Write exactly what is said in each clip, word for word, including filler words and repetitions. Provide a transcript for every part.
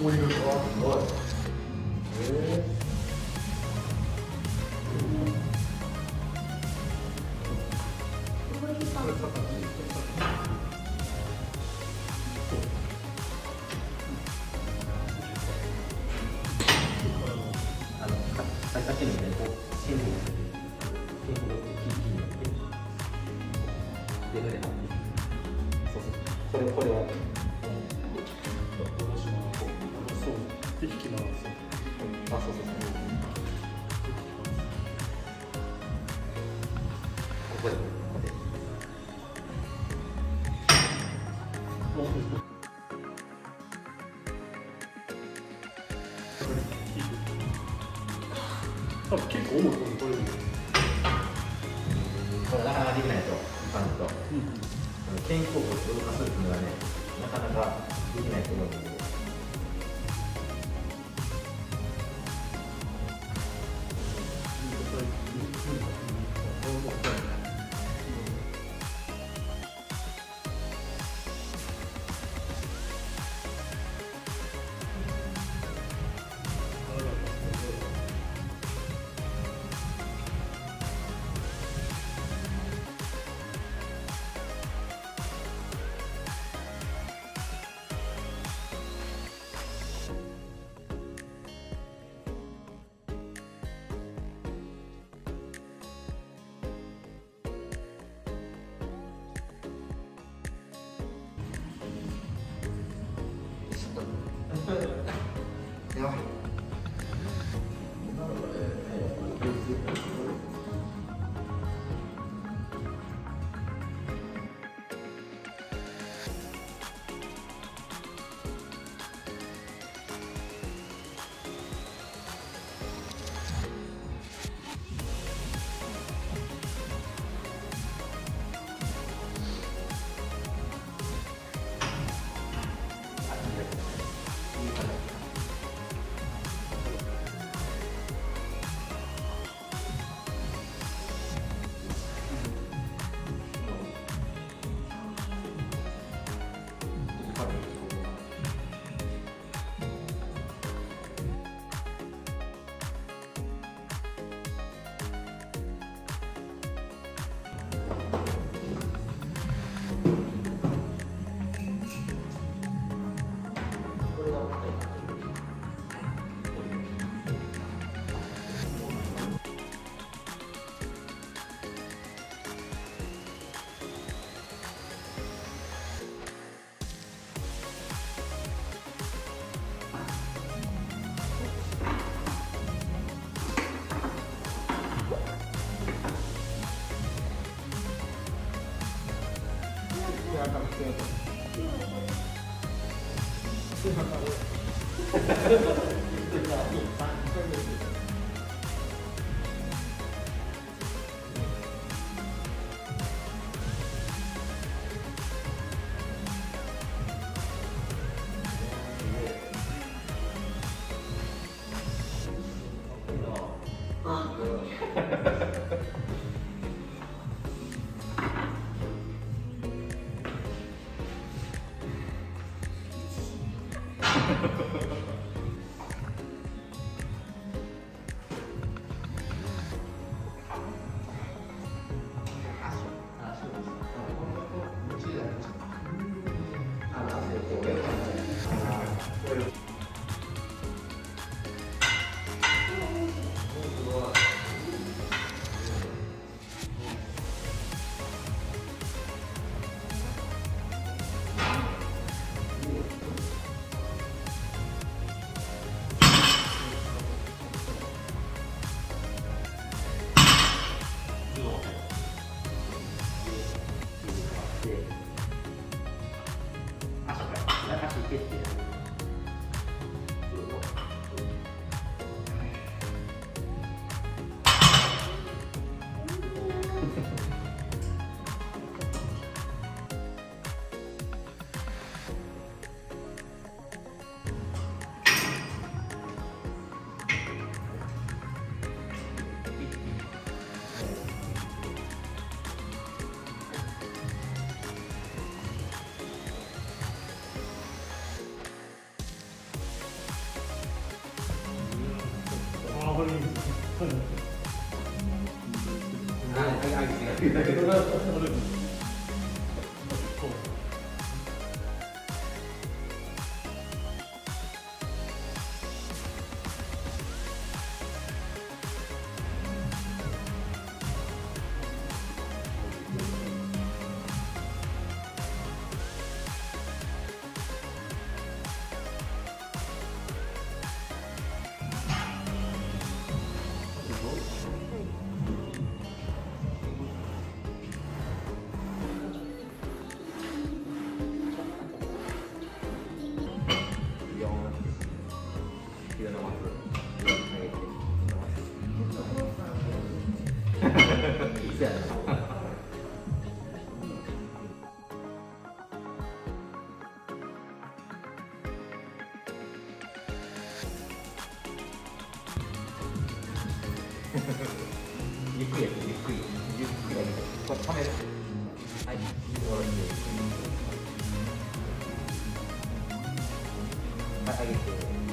もいる。あ、すごい。えーさっきのね、こう、線路をする。線路をキーキーになって。で、これ、そうそう。これ、これは。 私も、そう、で、引き回す。 あ、そうそうそう。ここで、ここで。 多分結構重いこと取れる。 これなかなかできないと、一般だと。肩甲骨を動かすっていうのはね、なかなかできないと思うんだけど。やばい。 あ、あ、違う。ゆっくりやって、ゆっくり。ゆっくりやって。これ、止める。はい。下ろして。はい、上げて。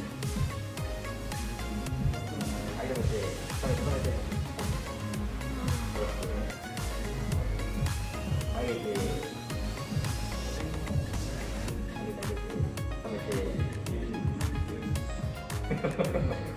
はい、止めて。止めて、止めて。下ろして。上げて。上げて、上げて。止めて。